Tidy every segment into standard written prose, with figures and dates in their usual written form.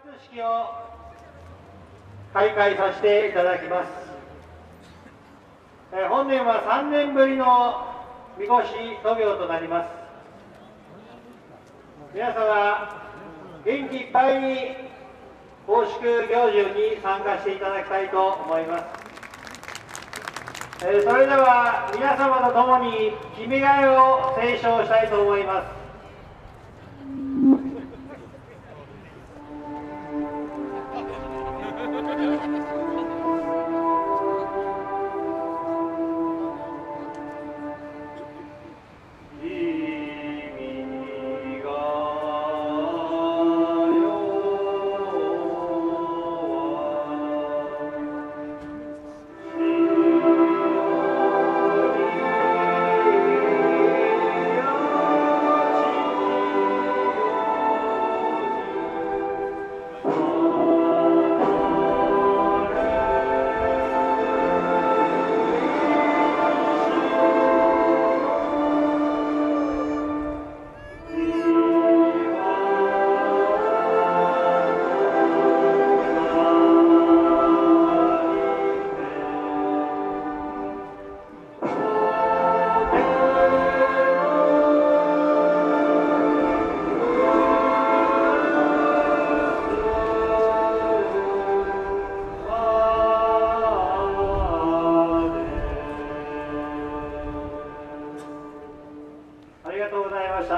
式を開会させていただきます。本年は3年ぶりのみこし渡御となります。皆様元気いっぱいに奉祝行事に参加していただきたいと思います。それでは皆様と共に「君が代」を斉唱したいと思います。ありがとうございました。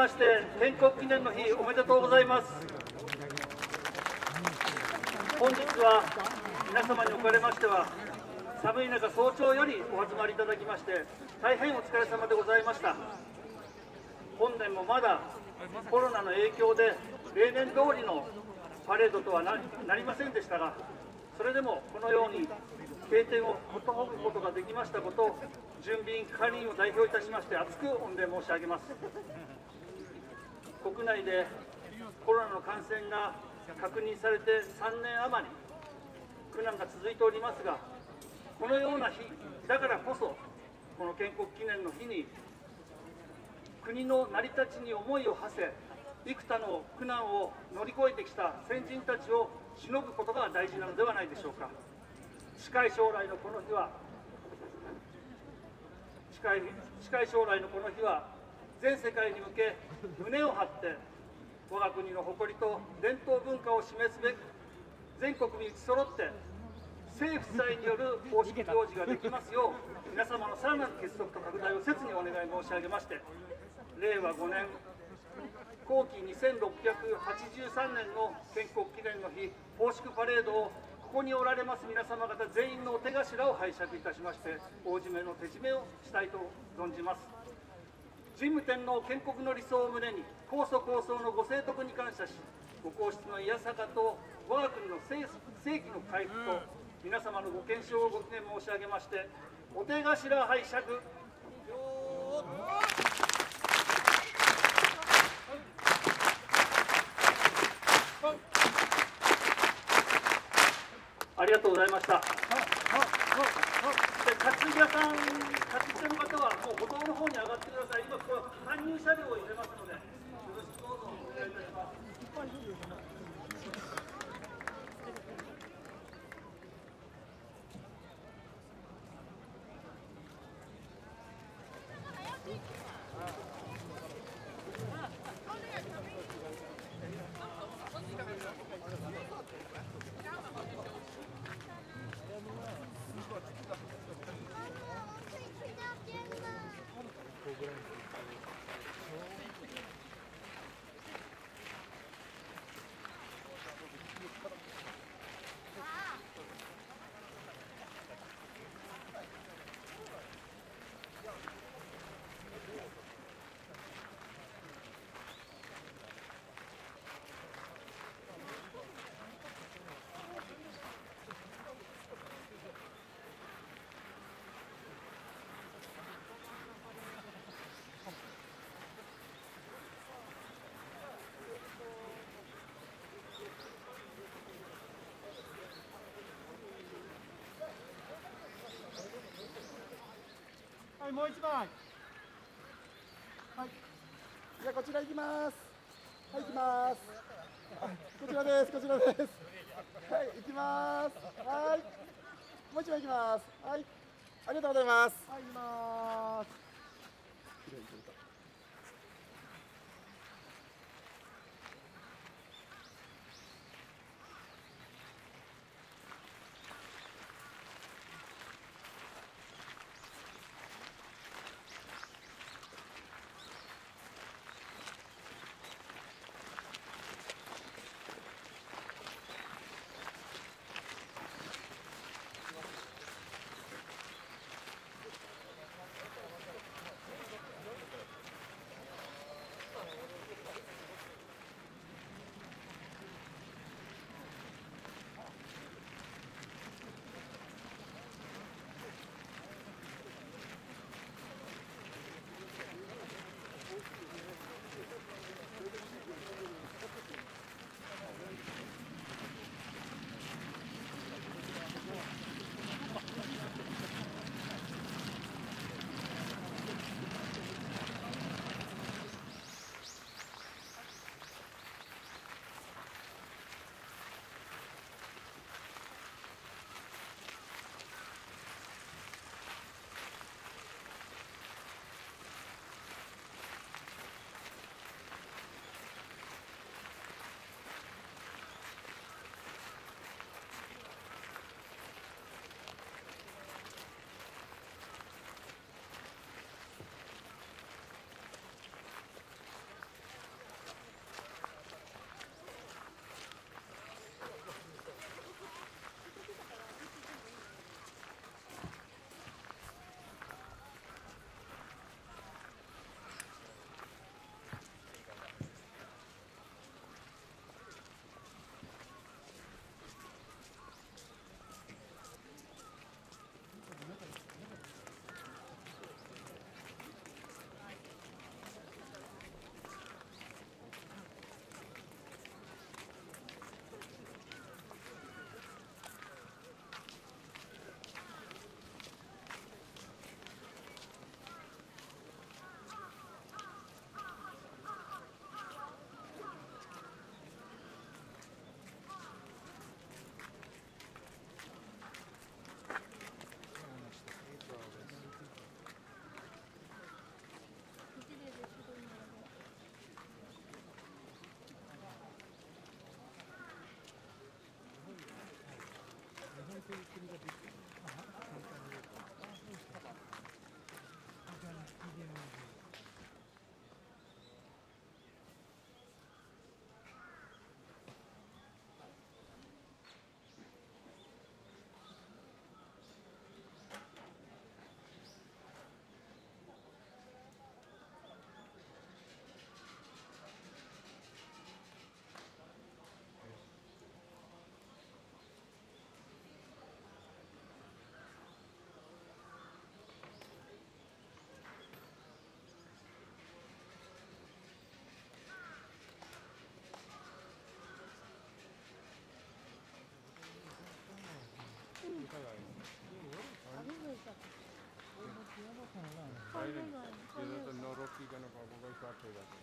まして建国記念の日おめでとうございます。本日は皆様におかれましては寒い中早朝よりお集まりいただきまして大変お疲れ様でございました。本年もまだコロナの影響で例年通りのパレードとは なりませんでしたが、それでもこのように経典をことほぐことができましたことを準備員係員を代表いたしまして厚く御礼申し上げます。国内でコロナの感染が確認されて3年余り苦難が続いておりますが、このような日だからこそこの建国記念の日に国の成り立ちに思いを馳せ、幾多の苦難を乗り越えてきた先人たちを偲ぶことが大事なのではないでしょうか。近い将来のこの日は全世界に向け胸を張って我が国の誇りと伝統文化を示すべく全国に打ち揃って政府主催による公式行事ができますよう皆様のさらなる結束と拡大を切にお願い申し上げまして、令和5年後期2683年の建国記念の日奉祝パレードをここにおられます皆様方全員のお手頭を拝借いたしまして大締めの手締めをしたいと存じます。神武天皇建国の理想を胸に高祖高僧のご清徳に感謝し、ご皇室のいやさかと我が国の世紀の回復と皆様のご健勝をご記念申し上げましてお手頭拝借ありがとうございました。担ぎ屋さん、担ぎ手の方はもう歩道の方に上がってください。今ここ搬入車両を入れますので、よろしくどうぞお願いいたします。 はい、もう一枚。はい。じゃあこちら行きます。はい、行きます。こちらです。こちらです。はい、行きます。はい。もう一枚行きます。はい。ありがとうございます。はい、行きます。 というわけで。